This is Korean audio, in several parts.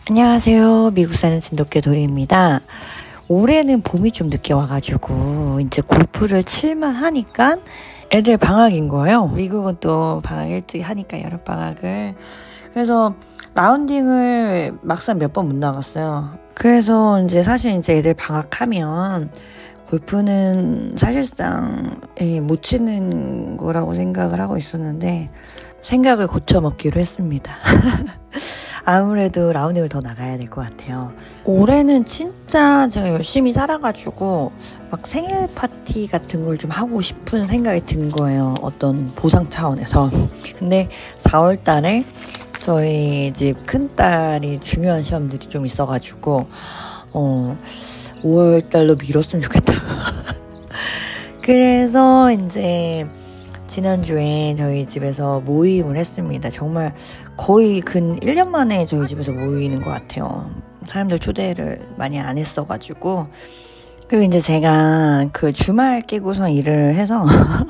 안녕하세요. 미국 사는 진돗개 도리입니다. 올해는 봄이 좀 늦게 와가지고 이제 골프를 칠만 하니까 애들 방학인 거예요. 미국은 또 방학 일찍 하니까 여름방학을. 그래서 라운딩을 막상 몇 번 못 나갔어요. 그래서 이제 사실 이제 애들 방학하면 골프는 사실상 못 치는 거라고 생각을 하고 있었는데 생각을 고쳐먹기로 했습니다. 아무래도 라운딩을 더 나가야 될 것 같아요. 올해는 진짜 제가 열심히 살아가지고 막 생일 파티 같은 걸 좀 하고 싶은 생각이 든 거예요. 어떤 보상 차원에서. 근데 4월 달에 저희 집 큰딸이 중요한 시험들이 좀 있어가지고 5월 달로 미뤘으면 좋겠다. 그래서 이제 지난주에 저희 집에서 모임을 했습니다. 정말 거의 근 1년 만에 저희 집에서 모이는 것 같아요. 사람들 초대를 많이 안 했어가지고. 그리고 이제 제가 그 주말 끼고서 일을 해서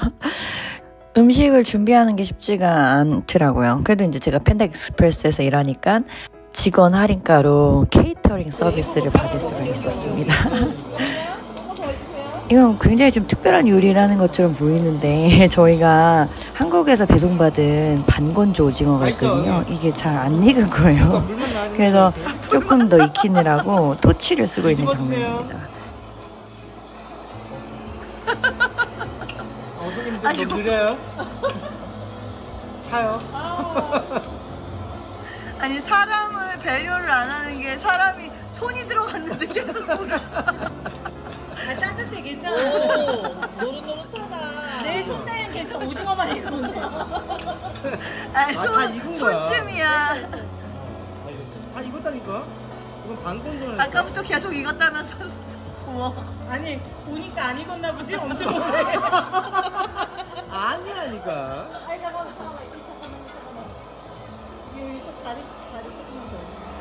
음식을 준비하는 게 쉽지가 않더라고요. 그래도 이제 제가 펜다 익스프레스에서 일하니까 직원 할인가로 케이터링 서비스를 받을 수가 있었습니다. 이건 굉장히 좀 특별한 요리라는 것처럼 보이는데 저희가 한국에서 배송받은 반건조 오징어가 있거든요. 이게 잘 안 익은 거예요. 그래서 조금 더 익히느라고 토치를 쓰고 있는 장면입니다. 어머님들 좀 느려요? 차요? 아니 사람을 배려를 안 하는 게 사람이 손이 들어갔는데 계속 물었어. 따뜻해 괜찮아. 노릇노릇하다. 내 손대는 괜찮아. 오징어만 익으면 아니 다 익은 거야. 손쯤이야. 다 익었다니까? 이건 반건조는 아까부터 계속 익었다면서 구워. 아니 보니까 안 익었나 보지. 엄청 오래. 아니라니까. 아니 잠깐만. 이쪽 다리 조금만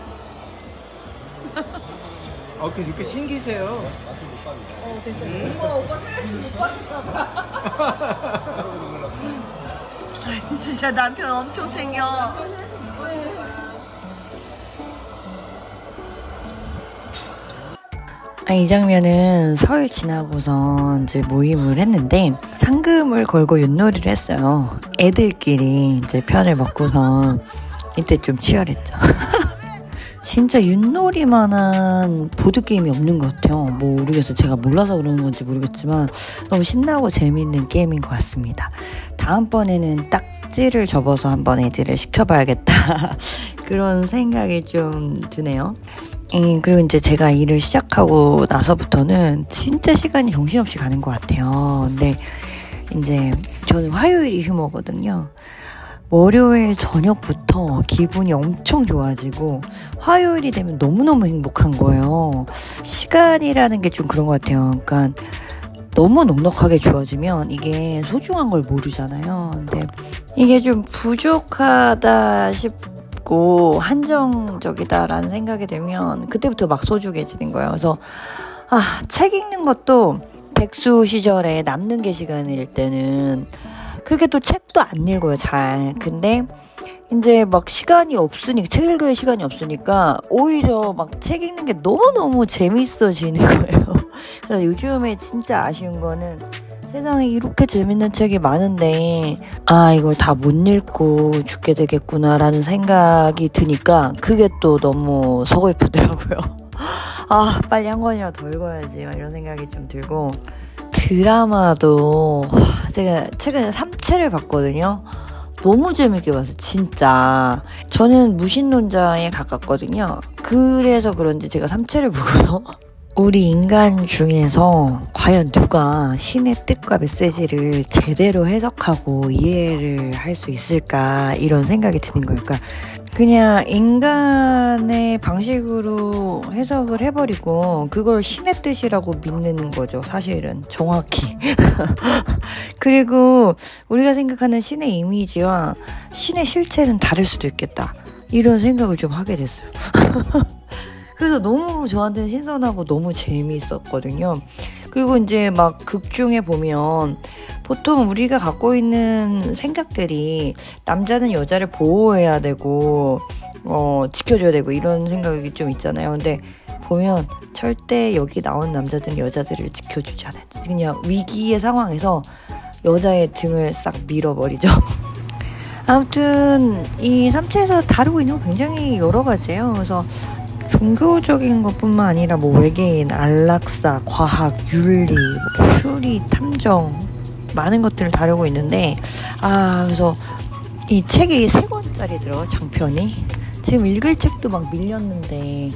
더. 이렇게 신기세요. 됐어. 오빠 스트레스 못 받을까 봐. 아니 진짜 남편 엄청 챙겨. 이 장면은 설 지나고서 이제 모임을 했는데 상금을 걸고 윷놀이를 했어요. 애들끼리 이제 편을 먹고서 이때 좀 치열했죠. 진짜 윷놀이만한 보드게임이 없는 것 같아요. 모르겠어요. 제가 몰라서 그러는 건지 모르겠지만 너무 신나고 재미있는 게임인 것 같습니다. 다음번에는 딱지를 접어서 한번 애들을 시켜봐야겠다. 그런 생각이 좀 드네요. 그리고 이제 제가 일을 시작하고 나서부터는 진짜 시간이 정신없이 가는 것 같아요. 근데 이제 저는 화요일이 휴무거든요. 월요일 저녁부터 기분이 엄청 좋아지고 화요일이 되면 너무너무 행복한 거예요. 시간이라는 게 좀 그런 것 같아요. 그러니까 너무 넉넉하게 주어지면 이게 소중한 걸 모르잖아요. 근데 이게 좀 부족하다 싶고 한정적이다라는 생각이 들면 그때부터 막 소중해지는 거예요. 그래서 책 읽는 것도 백수 시절에 남는 게 시간일 때는 그렇게 또 책도 안 읽어요, 잘. 근데 이제 막 시간이 없으니까, 책 읽을 시간이 없으니까 오히려 막 책 읽는 게 너무너무 재밌어지는 거예요. 그래서 요즘에 진짜 아쉬운 거는 세상에 이렇게 재밌는 책이 많은데 이걸 다 못 읽고 죽게 되겠구나라는 생각이 드니까 그게 또 너무 서글프더라고요. 빨리 한 권이라도 더 읽어야지 이런 생각이 좀 들고 드라마도 제가 최근에 3채를 봤거든요. 너무 재밌게 봤어요. 진짜 저는 무신론자에 가깝거든요. 그래서 그런지 제가 3채를 보고서 우리 인간 중에서 과연 누가 신의 뜻과 메시지를 제대로 해석하고 이해를 할 수 있을까 이런 생각이 드는 거예요. 그러니까 그냥 인간의 방식으로 해석을 해버리고 그걸 신의 뜻이라고 믿는 거죠. 사실은 정확히. 그리고 우리가 생각하는 신의 이미지와 신의 실체는 다를 수도 있겠다. 이런 생각을 좀 하게 됐어요. 그래서 너무 저한테는 신선하고 너무 재미있었거든요. 그리고 이제 막 극 중에 보면 보통 우리가 갖고 있는 생각들이 남자는 여자를 보호해야 되고 지켜줘야 되고 이런 생각이 좀 있잖아요. 근데 보면 절대 여기 나온 남자들은 여자들을 지켜주지 않아요. 그냥 위기의 상황에서 여자의 등을 싹 밀어버리죠. 아무튼 이 삼체에서 다루고 있는 거 굉장히 여러 가지예요. 그래서 종교적인 것뿐만 아니라 뭐 외계인, 안락사, 과학, 윤리, 추리, 탐정 많은 것들을 다루고 있는데 그래서 이 책이 3권짜리 들어 장편이 지금 읽을 책도 막 밀렸는데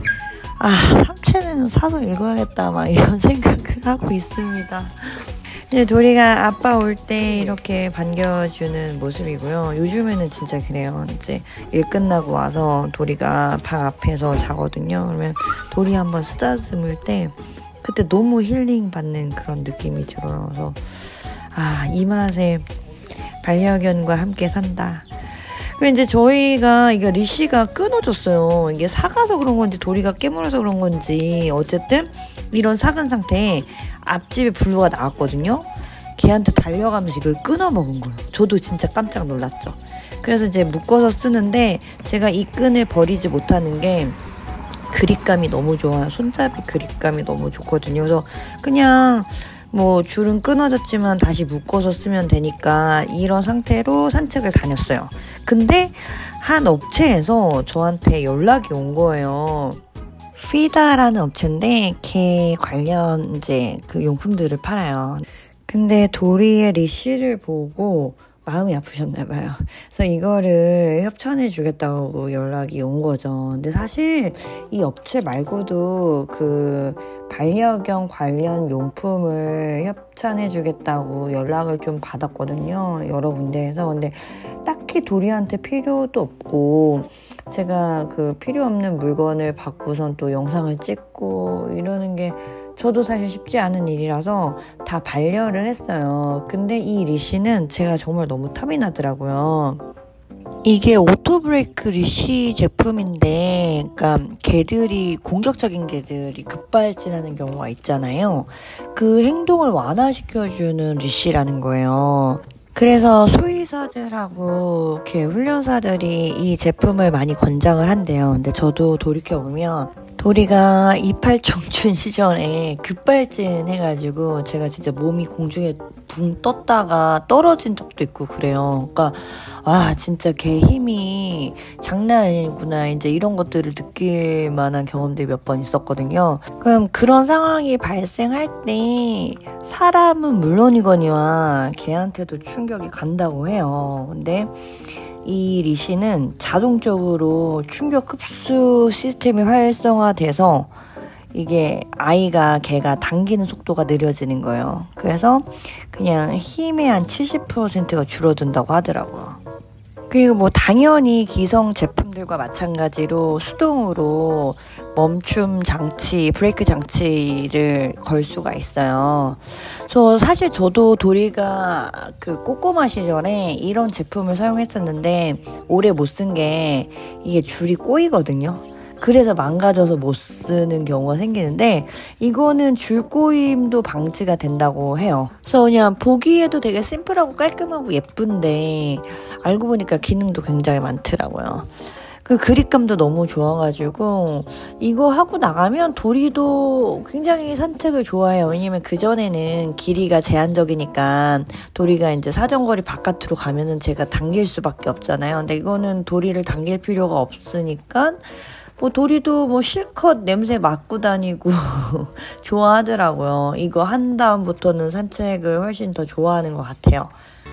삼체는 사서 읽어야겠다 막 이런 생각을 하고 있습니다. 이제 도리가 아빠 올 때 이렇게 반겨주는 모습이고요. 요즘에는 진짜 그래요. 이제 일 끝나고 와서 도리가 방 앞에서 자거든요. 그러면 도리 한번 쓰다듬을 때 그때 너무 힐링 받는 그런 느낌이 들어요. 그래서 이 맛에 반려견과 함께 산다. 그리고 이제 저희가 이게 리쉬가 끊어졌어요. 이게 사가서 그런 건지 도리가 깨물어서 그런 건지 어쨌든 이런 삭은 상태에 앞집에 블루가 나왔거든요. 걔한테 달려가면서 이걸 끊어 먹은 거예요. 저도 진짜 깜짝 놀랐죠. 그래서 이제 묶어서 쓰는데 제가 이 끈을 버리지 못하는 게 그립감이 너무 좋아요. 손잡이 그립감이 너무 좋거든요. 그래서 그냥 뭐 줄은 끊어졌지만 다시 묶어서 쓰면 되니까 이런 상태로 산책을 다녔어요. 근데 한 업체에서 저한테 연락이 온 거예요. 피다라는 업체인데 개 관련 이제 그 용품들을 팔아요. 근데 도리의 리쉬를 보고 마음이 아프셨나봐요. 그래서 이거를 협찬해 주겠다고 연락이 온 거죠. 근데 사실 이 업체 말고도 그 반려견 관련 용품을 협찬해 주겠다고 연락을 좀 받았거든요. 여러 군데에서. 근데 딱히 도리한테 필요도 없고 제가 그 필요 없는 물건을 받고선 또 영상을 찍고 이러는 게 저도 사실 쉽지 않은 일이라서 다 반려를 했어요. 근데 이 리쉬는 제가 정말 너무 탐이 나더라고요. 이게 오토브레이크 리쉬 제품인데, 그러니까 개들이 공격적인 개들이 급발진하는 경우가 있잖아요. 그 행동을 완화시켜주는 리쉬라는 거예요. 그래서 수의사들하고 이렇게 훈련사들이 이 제품을 많이 권장을 한대요. 근데 저도 돌이켜보면 도리가 이팔 청춘 시절에 급발진 해가지고 제가 진짜 몸이 공중에 붕 떴다가 떨어진 적도 있고 그래요. 그러니까 진짜 개 힘이 장난 아니구나 이제 이런 것들을 느낄 만한 경험들이 몇 번 있었거든요. 그럼 그런 상황이 발생할 때 사람은 물론이거니와 개한테도 충격이 간다고 해요. 근데 이 리쉬는 자동적으로 충격 흡수 시스템이 활성화돼서 이게 개가 당기는 속도가 느려지는 거예요. 그래서 그냥 힘의 한 70%가 줄어든다고 하더라고요. 그리고 뭐 당연히 기성 제품들과 마찬가지로 수동으로 멈춤 장치, 브레이크 장치를 걸 수가 있어요. 그래서 사실 저도 도리가 그 꼬꼬마 시절에 이런 제품을 사용했었는데 오래 못 쓴 게 이게 줄이 꼬이거든요. 그래서 망가져서 못 쓰는 경우가 생기는데 이거는 줄 꼬임도 방지가 된다고 해요. 그래서 그냥 보기에도 되게 심플하고 깔끔하고 예쁜데 알고 보니까 기능도 굉장히 많더라고요. 그 그립감도 너무 좋아가지고 이거 하고 나가면 도리도 굉장히 산책을 좋아해요. 왜냐면 그전에는 길이가 제한적이니까 도리가 이제 사정거리 바깥으로 가면은 제가 당길 수밖에 없잖아요. 근데 이거는 도리를 당길 필요가 없으니까 뭐 도리도 뭐 실컷 냄새 맡고 다니고 좋아하더라고요. 이거 한 다음부터는 산책을 훨씬 더 좋아하는 것 같아요.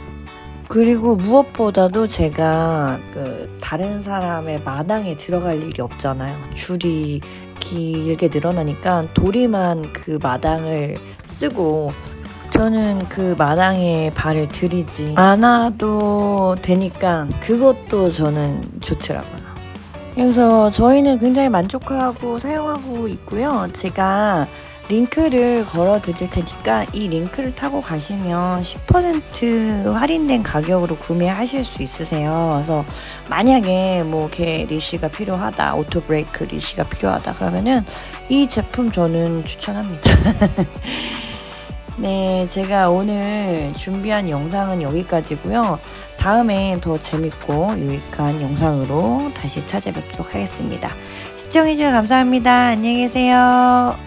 그리고 무엇보다도 제가 다른 사람의 마당에 들어갈 일이 없잖아요. 줄이 길게 늘어나니까 도리만 그 마당을 쓰고 저는 그 마당에 발을 들이지 않아도 되니까 그것도 저는 좋더라고요. 그래서 저희는 굉장히 만족하고 사용하고 있고요. 제가 링크를 걸어 드릴 테니까 이 링크를 타고 가시면 10% 할인된 가격으로 구매하실 수 있으세요. 그래서 만약에 뭐 개 리쉬가 필요하다, 오토 브레이크 리쉬가 필요하다 그러면은 이 제품 저는 추천합니다. 네, 제가 오늘 준비한 영상은 여기까지고요. 다음에 더 재밌고 유익한 영상으로 다시 찾아뵙도록 하겠습니다. 시청해주셔서 감사합니다. 안녕히 계세요.